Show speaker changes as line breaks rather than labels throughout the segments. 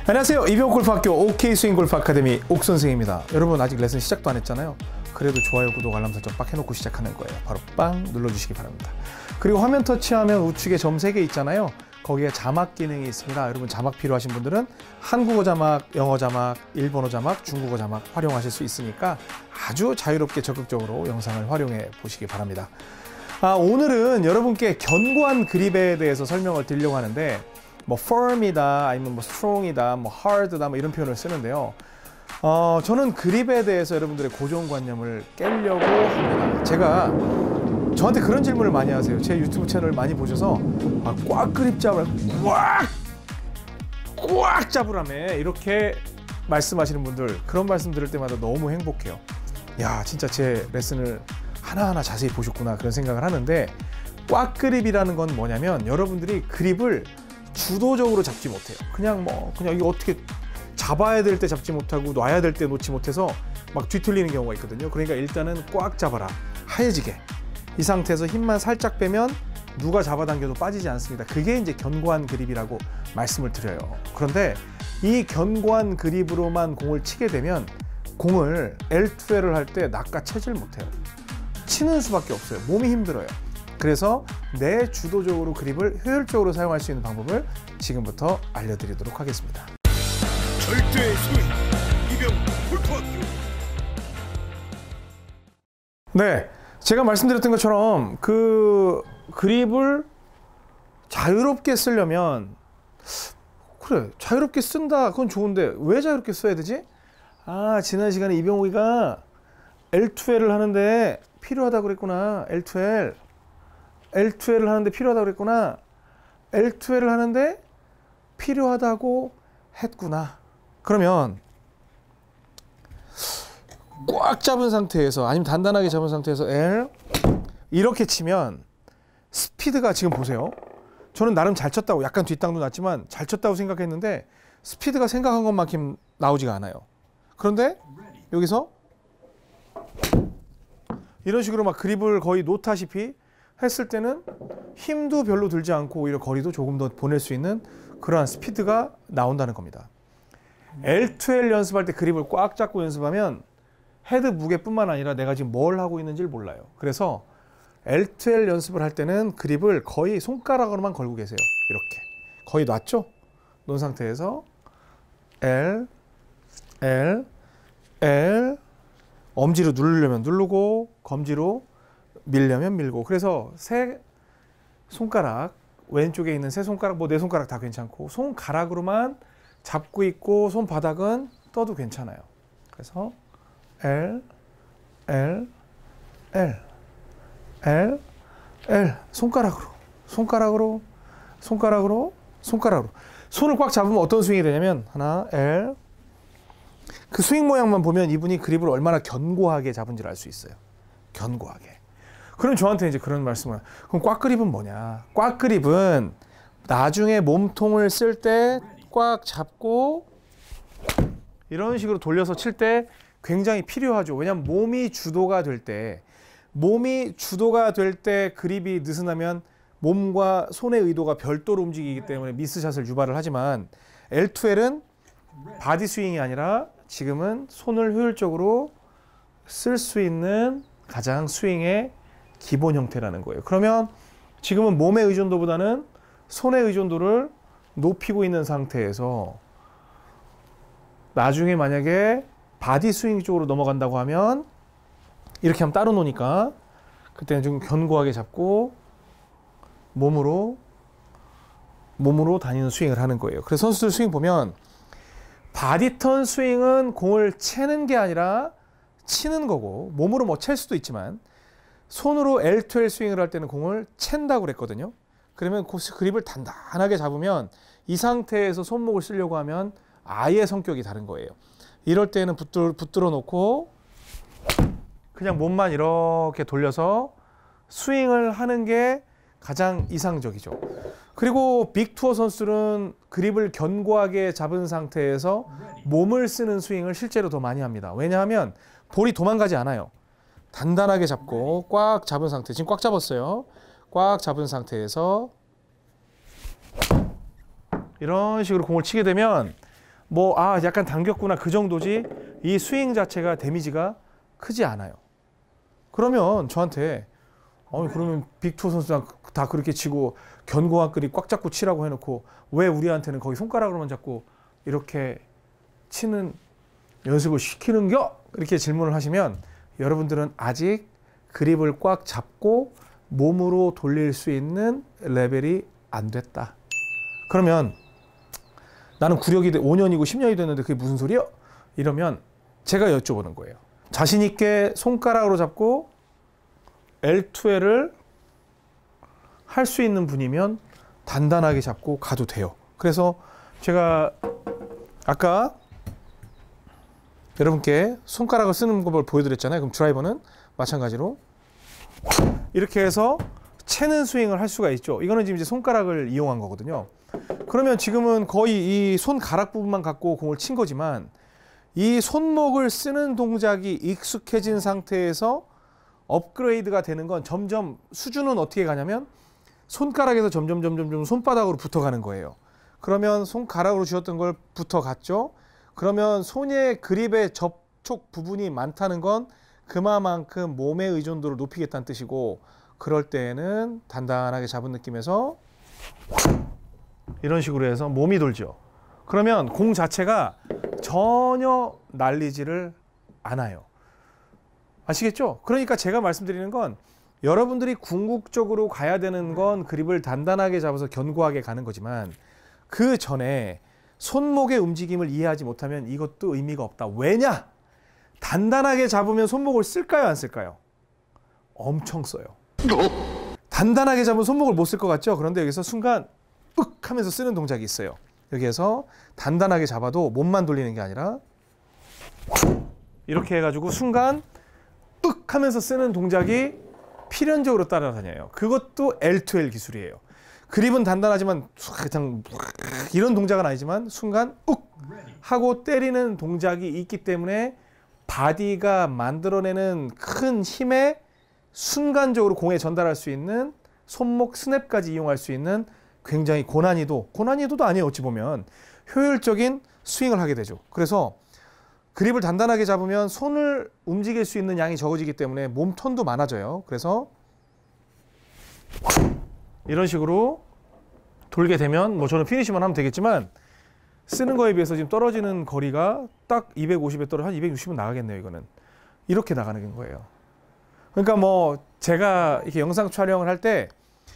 안녕하세요. 이병골프학교 OK스윙골프 아카데미 옥선생입니다. 여러분 아직 레슨 시작도 안 했잖아요. 그래도 좋아요, 구독, 알람 설정 빡 해놓고 시작하는 거예요. 바로 빵 눌러주시기 바랍니다. 그리고 화면 터치하면 우측에 점 3개 있잖아요. 거기에 자막 기능이 있습니다. 여러분 자막 필요하신 분들은 한국어 자막, 영어 자막, 일본어 자막, 중국어 자막 활용하실 수 있으니까 아주 자유롭게 적극적으로 영상을 활용해 보시기 바랍니다. 오늘은 여러분께 견고한 그립에 대해서 설명을 드리려고 하는데 뭐 firm이다, 아니면 뭐 strong이다, 뭐 hard다, 뭐 이런 표현을 쓰는데요. 저는 그립에 대해서 여러분들의 고정관념을 깨려고 합니다. 제가 저한테 그런 질문을 많이 하세요. 제 유튜브 채널 많이 보셔서 꽉 그립 잡으라, 꽉 잡으라며 이렇게 말씀하시는 분들, 그런 말씀 들을 때마다 너무 행복해요. 야, 진짜 제 레슨을 하나하나 자세히 보셨구나, 그런 생각을 하는데, 꽉 그립이라는 건 뭐냐면 여러분들이 그립을 주도적으로 잡지 못해요. 그냥 이거 어떻게 잡아야 될 때 잡지 못하고 놔야 될 때 놓지 못해서 막 뒤틀리는 경우가 있거든요. 그러니까 일단은 꽉 잡아라, 하얘지게. 이 상태에서 힘만 살짝 빼면 누가 잡아당겨도 빠지지 않습니다. 그게 이제 견고한 그립이라고 말씀을 드려요. 그런데 이 견고한 그립으로만 공을 치게 되면 공을 L2L을 할 때 낚아채질 못해요. 치는 수밖에 없어요. 몸이 힘들어요. 그래서 내 주도적으로 그립을 효율적으로 사용할 수 있는 방법을 지금부터 알려드리도록 하겠습니다.
절대 스윙 이병골프학교.
네, 제가 말씀드렸던 것처럼 그 그립을 자유롭게 쓰려면, 그래, 자유롭게 쓴다, 그건 좋은데 왜 자유롭게 써야 되지? 지난 시간에 이병욱이가 L2L을 하는데 필요하다고 그랬구나. L2L을 하는데 필요하다고 그랬구나. L2L을 하는데 필요하다고 했구나. 그러면 꽉 잡은 상태에서, 아니면 단단하게 잡은 상태에서 L 이렇게 치면 스피드가, 지금 보세요. 저는 나름 잘 쳤다고, 약간 뒷땅도 났지만 잘 쳤다고 생각했는데 스피드가 생각한 것만큼 나오지가 않아요. 그런데 여기서 이런 식으로 막 그립을 거의 놓다시피 했을 때는 힘도 별로 들지 않고 오히려 거리도 조금 더 보낼 수 있는 그러한 스피드가 나온다는 겁니다. L2L 연습할 때 그립을 꽉 잡고 연습하면 헤드 무게뿐만 아니라 내가 지금 뭘 하고 있는지를 몰라요. 그래서 L2L 연습을 할 때는 그립을 거의 손가락으로만 걸고 계세요. 이렇게 거의 놨죠? 놓은 상태에서 L, L, L, 엄지로 누르려면 누르고 검지로 밀려면 밀고. 그래서 세 손가락, 왼쪽에 있는 세 손가락, 뭐 네 손가락 다 괜찮고 손가락으로만 잡고 있고 손바닥은 떠도 괜찮아요. 그래서 L, L, L, L, L, 손가락으로, 손가락으로, 손가락으로, 손가락으로. 손을 꽉 잡으면 어떤 스윙이 되냐면 하나, L. 그 스윙 모양만 보면 이분이 그립을 얼마나 견고하게 잡은지를 알 수 있어요. 견고하게. 그럼 저한테 이제 그런 말씀을, 그럼 꽉 그립은 뭐냐? 꽉 그립은 나중에 몸통을 쓸 때 꽉 잡고 이런 식으로 돌려서 칠 때 굉장히 필요하죠. 왜냐하면 몸이 주도가 될 때 그립이 느슨하면 몸과 손의 의도가 별도로 움직이기 때문에 미스샷을 유발을 하지만, L2L은 바디 스윙이 아니라 지금은 손을 효율적으로 쓸 수 있는 가장 스윙의 기본 형태라는 거예요. 그러면 지금은 몸의 의존도보다는 손의 의존도를 높이고 있는 상태에서 나중에 만약에 바디 스윙 쪽으로 넘어간다고 하면 이렇게 하면 따로 노니까 그때는 좀 견고하게 잡고 몸으로 다니는 스윙을 하는 거예요. 그래서 선수들 스윙 보면 바디턴 스윙은 공을 채는 게 아니라 치는 거고, 몸으로 뭐 챌 수도 있지만 손으로 L2L 스윙을 할 때는 공을 챈다고 그랬거든요. 그러면 그립을 단단하게 잡으면 이 상태에서 손목을 쓰려고 하면 아예 성격이 다른 거예요. 이럴 때는 붙들어 놓고 그냥 몸만 이렇게 돌려서 스윙을 하는 게 가장 이상적이죠. 그리고 빅투어 선수들은 그립을 견고하게 잡은 상태에서 몸을 쓰는 스윙을 실제로 더 많이 합니다. 왜냐하면 볼이 도망가지 않아요. 단단하게 잡고 꽉 잡은 상태, 지금 꽉 잡았어요. 꽉 잡은 상태에서 이런 식으로 공을 치게 되면 뭐 약간 당겼구나 그 정도지 이 스윙 자체가 데미지가 크지 않아요. 그러면 저한테 그러면 빅2 선수랑 다 그렇게 치고 견고한 그립 꽉 잡고 치라고 해놓고 왜 우리한테는 거기 손가락으로만 잡고 이렇게 치는 연습을 시키는겨? 이렇게 질문을 하시면 여러분들은 아직 그립을 꽉 잡고 몸으로 돌릴 수 있는 레벨이 안 됐다. 그러면 나는 구력이 5년이고 10년이 됐는데 그게 무슨 소리야? 이러면 제가 여쭤보는 거예요. 자신 있게 손가락으로 잡고 L2L을 할 수 있는 분이면 단단하게 잡고 가도 돼요. 그래서 제가 아까 여러분께 손가락을 쓰는 법을 보여드렸잖아요. 그럼 드라이버는 마찬가지로 이렇게 해서 채는 스윙을 할 수가 있죠. 이거는 지금 이제 손가락을 이용한 거거든요. 그러면 지금은 거의 이 손가락 부분만 갖고 공을 친 거지만 이 손목을 쓰는 동작이 익숙해진 상태에서 업그레이드가 되는 건 점점 수준은 어떻게 가냐면 손가락에서 점점 손바닥으로 붙어가는 거예요. 그러면 손가락으로 쥐었던 걸 붙어갔죠. 그러면 손의 그립의 접촉 부분이 많다는 건 그만큼 몸의 의존도를 높이겠다는 뜻이고, 그럴 때에는 단단하게 잡은 느낌에서 이런 식으로 해서 몸이 돌죠. 그러면 공 자체가 전혀 날리지를 않아요. 아시겠죠? 그러니까 제가 말씀드리는 건 여러분들이 궁극적으로 가야 되는 건 그립을 단단하게 잡아서 견고하게 가는 거지만 그 전에 손목의 움직임을 이해하지 못하면 이것도 의미가 없다. 왜냐? 단단하게 잡으면 손목을 쓸까요? 안 쓸까요? 엄청 써요. 단단하게 잡으면 손목을 못 쓸 것 같죠? 그런데 여기서 순간 윽 하면서 쓰는 동작이 있어요. 여기에서 단단하게 잡아도 몸만 돌리는 게 아니라 이렇게 해가지고 순간 윽 하면서 쓰는 동작이 필연적으로 따라다녀요. 그것도 L2L 기술이에요. 그립은 단단하지만 그냥 이런 동작은 아니지만 순간 욱 하고 때리는 동작이 있기 때문에 바디가 만들어내는 큰 힘에 순간적으로 공에 전달할 수 있는 손목 스냅까지 이용할 수 있는 굉장히 고난이도도 아니에요. 어찌 보면 효율적인 스윙을 하게 되죠. 그래서 그립을 단단하게 잡으면 손을 움직일 수 있는 양이 적어지기 때문에 몸 턴도 많아져요. 그래서 이런 식으로 돌게 되면 뭐 저는 피니시만 하면 되겠지만 쓰는 거에 비해서 지금 떨어지는 거리가 딱 250에 떨어져 한 260은 나가겠네요. 이거는 이렇게 나가는 거예요. 그러니까 뭐 제가 이렇게 영상 촬영을 할 때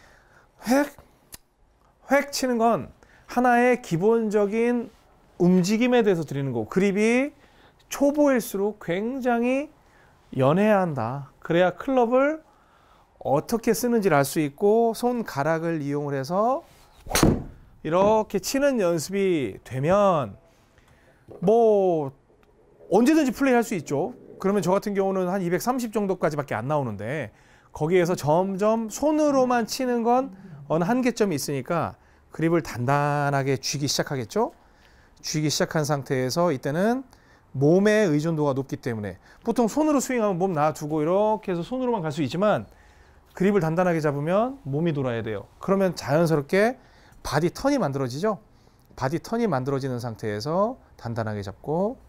획 치는 건 하나의 기본적인 움직임에 대해서 드리는 거고, 그립이 초보일수록 굉장히 연해야 한다. 그래야 클럽을 어떻게 쓰는지를 알 수 있고 손가락을 이용을 해서 이렇게 치는 연습이 되면 뭐 언제든지 플레이할 수 있죠. 그러면 저 같은 경우는 한 230 정도까지밖에 안 나오는데 거기에서 점점 손으로만 치는 건 어느 한계점이 있으니까 그립을 단단하게 쥐기 시작하겠죠. 쥐기 시작한 상태에서 이때는 몸의 의존도가 높기 때문에 보통 손으로 스윙하면 몸 놔두고 이렇게 해서 손으로만 갈 수 있지만 그립을 단단하게 잡으면 몸이 돌아야 돼요. 그러면 자연스럽게 바디 턴이 만들어지죠. 바디 턴이 만들어지는 상태에서 단단하게 잡고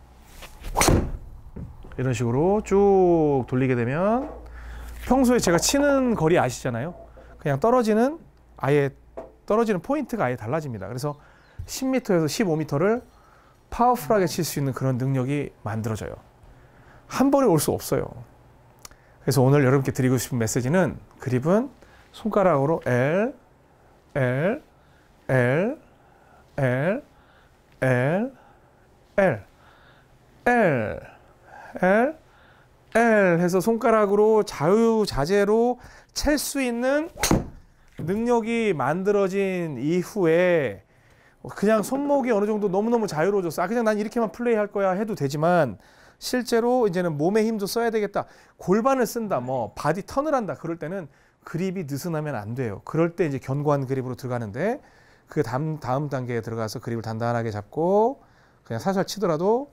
이런 식으로 쭉 돌리게 되면 평소에 제가 치는 거리 아시잖아요. 그냥 떨어지는 포인트가 아예 달라집니다. 그래서 10m에서 15m를 파워풀하게 칠 수 있는 그런 능력이 만들어져요. 한 번에 올 수 없어요. 그래서 오늘 여러분께 드리고 싶은 메시지는 그립은 손가락으로 L, L, L, L, L, L, L, L, L 해서 손가락으로 자유자재로 찰 수 있는 능력이 만들어진 이후에 그냥 손목이 어느 정도 너무너무 자유로워졌어. 그냥 난 이렇게만 플레이할 거야 해도 되지만 실제로 이제는 몸의 힘도 써야 되겠다. 골반을 쓴다. 뭐 바디 턴을 한다. 그럴 때는 그립이 느슨하면 안 돼요. 그럴 때 이제 견고한 그립으로 들어가는데 그 다음 단계에 들어가서 그립을 단단하게 잡고 그냥 살살 치더라도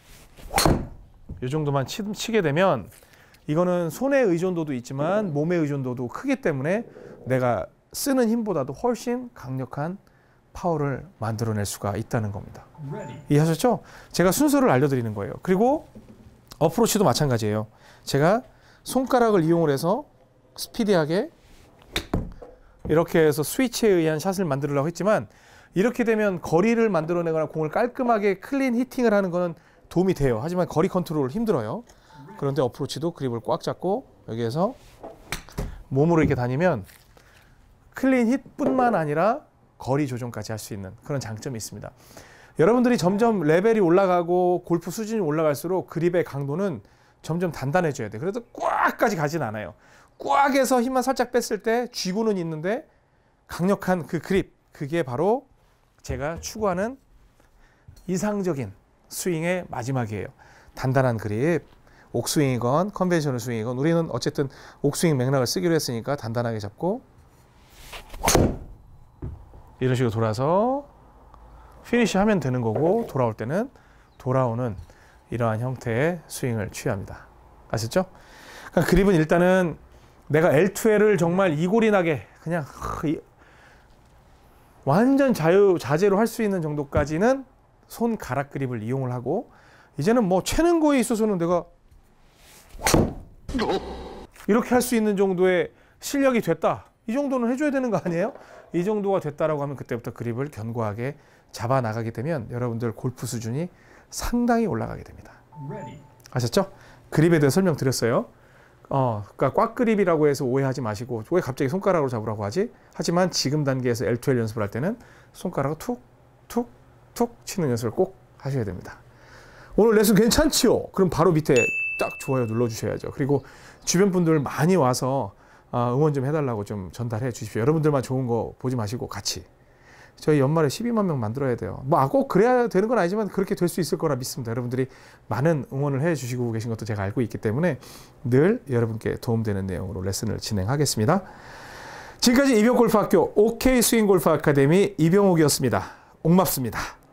이 정도만 치게 되면 이거는 손의 의존도도 있지만 몸의 의존도도 크기 때문에 내가 쓰는 힘보다도 훨씬 강력한 파워를 만들어낼 수가 있다는 겁니다. 이해하셨죠? 제가 순서를 알려드리는 거예요. 그리고 어프로치도 마찬가지예요. 제가 손가락을 이용을 해서 스피디하게 이렇게 해서 스위치에 의한 샷을 만들려고 했지만 이렇게 되면 거리를 만들어내거나 공을 깔끔하게 클린 히팅을 하는 거는 도움이 돼요. 하지만 거리 컨트롤 힘들어요. 그런데 어프로치도 그립을 꽉 잡고 여기에서 몸으로 이렇게 다니면 클린 hit뿐만 아니라 거리 조정까지 할 수 있는 그런 장점이 있습니다. 여러분들이 점점 레벨이 올라가고 골프 수준이 올라갈수록 그립의 강도는 점점 단단해져야 돼요. 그래도 꽉까지 가진 않아요. 꽉 해서 힘만 살짝 뺐을 때 쥐고는 있는데 강력한 그 그립, 그게 바로 제가 추구하는 이상적인 스윙의 마지막이에요. 단단한 그립, 옥스윙이건 컨벤셔널 스윙이건 우리는 어쨌든 옥스윙 맥락을 쓰기로 했으니까 단단하게 잡고 이런 식으로 돌아서 피니시 하면 되는 거고 돌아올 때는 돌아오는 이러한 형태의 스윙을 취합니다. 아셨죠? 그러니까 그립은 일단은 내가 L2L을 정말 이골이 나게 그냥 완전 자제로 할 수 있는 정도까지는 손가락 그립을 이용을 하고 이제는 뭐 채는 거에 있어서는 내가 이렇게 할 수 있는 정도의 실력이 됐다. 이 정도는 해줘야 되는 거 아니에요? 이 정도가 됐다라고 하면 그때부터 그립을 견고하게 잡아 나가게 되면 여러분들 골프 수준이 상당히 올라가게 됩니다. 아셨죠? 그립에 대해 설명드렸어요. 그러니까 꽉 그립이라고 해서 오해하지 마시고 왜 갑자기 손가락으로 잡으라고 하지? 하지만 지금 단계에서 L2L 연습을 할 때는 손가락을 툭툭툭 치는 연습을 꼭 하셔야 됩니다. 오늘 레슨 괜찮지요? 그럼 바로 밑에 딱 좋아요 눌러주셔야죠. 그리고 주변 분들 많이 와서 응원 좀 해달라고 좀 전달해 주십시오. 여러분들만 좋은 거 보지 마시고 같이. 저희 연말에 12만 명 만들어야 돼요. 뭐 꼭 그래야 되는 건 아니지만 그렇게 될 수 있을 거라 믿습니다. 여러분들이 많은 응원을 해 주시고 계신 것도 제가 알고 있기 때문에 늘 여러분께 도움되는 내용으로 레슨을 진행하겠습니다. 지금까지 이병골프학교 OK 스윙골프 아카데미 이병옥이었습니다. 옥맙습니다.